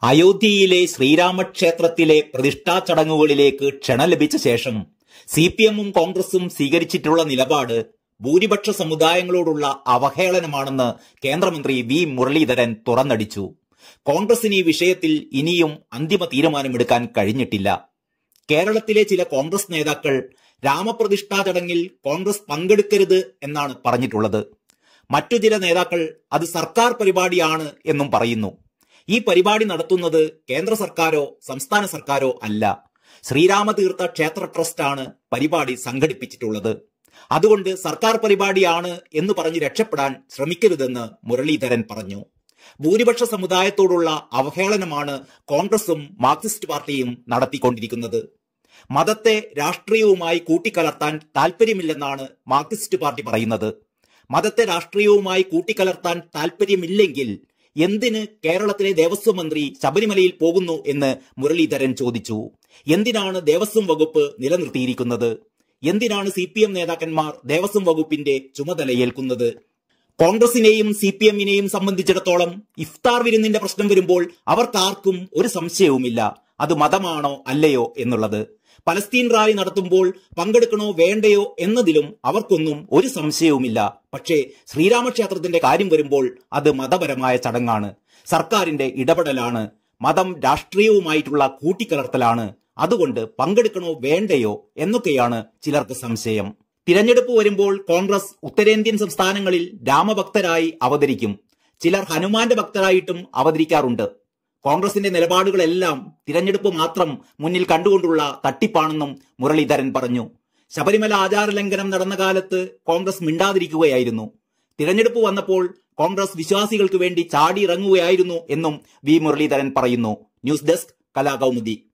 അയോധ്യയിലെ ശ്രീരാമക്ഷേത്രത്തിലെ പ്രതിഷ്ഠാ ചടങ്ങുകളിലേക്ക് ക്ഷണം ലഭിച്ച ശേഷം സിപിഎമ്മും കോൺഗ്രസും സ്വീകരിച്ചിട്ടുള്ള നിലപാട് ഭൂരിപക്ഷ സമുദായങ്ങളോടുള്ള അവഹേളനമാണെന്ന് കേന്ദ്രമന്ത്രി വി മുരളീധരൻ തുറന്നടിച്ചു. കോൺഗ്രസിന് ഈ വിഷയത്തിൽ ഇനിയും അന്തിമ തീരുമാനമെടുക്കാൻ കഴിഞ്ഞിട്ടില്ല. കേരളത്തിലെ ചില കോൺഗ്രസ് നേതാക്കൾ രാമപ്രതിഷ്ഠാ ചടങ്ങിൽ കോൺഗ്രസ് പങ്കെടുക്കരുത് എന്നാണ് പറഞ്ഞിട്ടുള്ളത്. മറ്റു ചില നേതാക്കൾ അത് സർക്കാർ പരിപാടിയാണ് എന്നും പറയുന്നു. ഈ പരിപാടി നടത്തുന്നത് കേന്ദ്ര സർക്കാരോ സംസ്ഥാന സർക്കാരോ അല്ല, ശ്രീരാമതീർത്ഥ ക്ഷേത്ര ട്രസ്റ്റാണ് പരിപാടി സംഘടിപ്പിച്ചിട്ടുള്ളത്. അതുകൊണ്ട് സർക്കാർ പരിപാടിയാണ് എന്ന് പറഞ്ഞ് രക്ഷപ്പെടാൻ ശ്രമിക്കരുതെന്ന് മുരളീധരൻ പറഞ്ഞു. ഭൂരിപക്ഷ സമുദായത്തോടുള്ള അവഹേളനമാണ് കോൺഗ്രസും മാർക്സിസ്റ്റ് പാർട്ടിയും നടത്തിക്കൊണ്ടിരിക്കുന്നത്. മതത്തെ രാഷ്ട്രീയവുമായി കൂട്ടിക്കലർത്താൻ താല്പര്യമില്ലെന്നാണ് മാർക്സിസ്റ്റ് പാർട്ടി പറയുന്നത്. മതത്തെ രാഷ്ട്രീയവുമായി കൂട്ടിക്കലർത്താൻ താല്പര്യമില്ലെങ്കിൽ എന്തിന് കേരളത്തിലെ ദേവസ്വം മന്ത്രി ശബരിമലയിൽ പോകുന്നു എന്ന് മുരളീധരൻ ചോദിച്ചു. എന്തിനാണ് ദേവസ്വം വകുപ്പ് നിലനിർത്തിയിരിക്കുന്നത്? എന്തിനാണ് സിപിഎം നേതാക്കന്മാർ ദേവസ്വം വകുപ്പിന്റെ ചുമതലയേൽക്കുന്നത്? കോൺഗ്രസിനെയും സിപിഎമ്മിനെയും സംബന്ധിച്ചിടത്തോളം ഇഫ്താർ വിരുന്നിന്റെ പ്രശ്നം വരുമ്പോൾ അവർക്കാർക്കും ഒരു സംശയവുമില്ല അത് മതമാണോ അല്ലയോ എന്നുള്ളത്. പലസ്തീൻ റാലി നടത്തുമ്പോൾ പങ്കെടുക്കണോ വേണ്ടയോ എന്നതിലും അവർക്കൊന്നും ഒരു സംശയവുമില്ല. പക്ഷേ ശ്രീരാമക്ഷേത്രത്തിന്റെ കാര്യം വരുമ്പോൾ അത് മതപരമായ ചടങ്ങാണ്, സർക്കാരിന്റെ ഇടപെടലാണ്, മതം രാഷ്ട്രീയവുമായിട്ടുള്ള കൂട്ടിക്കലർത്തലാണ്. അതുകൊണ്ട് പങ്കെടുക്കണോ വേണ്ടയോ എന്നൊക്കെയാണ് ചിലർക്ക് സംശയം. തിരഞ്ഞെടുപ്പ് വരുമ്പോൾ കോൺഗ്രസ് ഉത്തരേന്ത്യൻ സംസ്ഥാനങ്ങളിൽ രാമഭക്തരായി അവതരിക്കും. ചിലർ ഹനുമാന്റെ ഭക്തരായിട്ടും അവതരിക്കാറുണ്ട്. കോൺഗ്രസിന്റെ നിലപാടുകളെല്ലാം തിരഞ്ഞെടുപ്പ് മാത്രം മുന്നിൽ കണ്ടുകൊണ്ടുള്ള തട്ടിപ്പാണെന്നും മുരളീധരൻ പറഞ്ഞു. ശബരിമല ആചാരലംഘനം നടന്ന കാലത്ത് കോൺഗ്രസ് മിണ്ടാതിരിക്കുകയായിരുന്നു. തിരഞ്ഞെടുപ്പ് വന്നപ്പോൾ കോൺഗ്രസ് വിശ്വാസികൾക്ക് വേണ്ടി ചാടിയിറങ്ങുകയായിരുന്നു എന്നും വി മുരളീധരൻ പറയുന്നു. News desk Kalakaumudi.